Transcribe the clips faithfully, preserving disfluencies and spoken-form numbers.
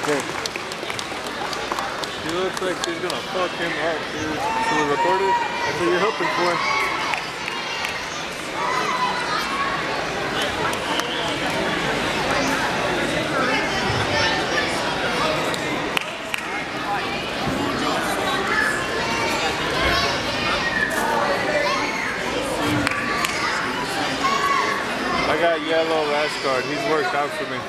Good. She looks like she's gonna fuck him up, dude. Should we record it? That's what you're hoping for. I got yellow last guard. He's worked out for me.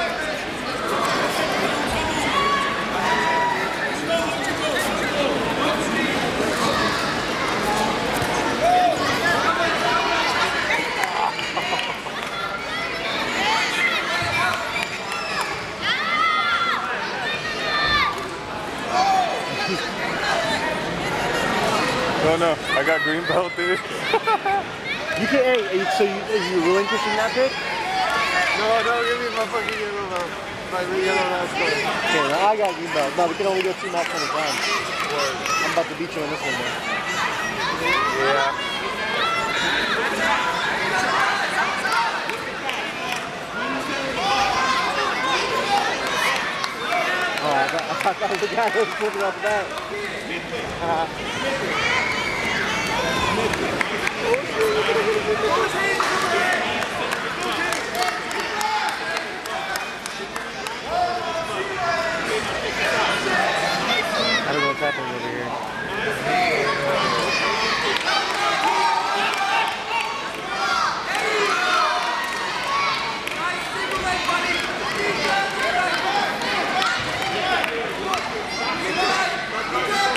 No, no, I got green belt, dude. You can, hey, so you, are you relinquishing that pick? No, no, give me my fucking yellow belt. My yellow last card. Okay, now I got green belt. No, we can only go two matches at a time. I'm about to beat you on this one, man. Yeah. Oh, I thought, I thought that was the guy who was flipping off the bat. Uh, I don't know what's happening over here.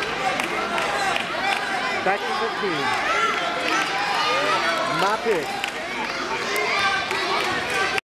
Back to fifteen. My pick.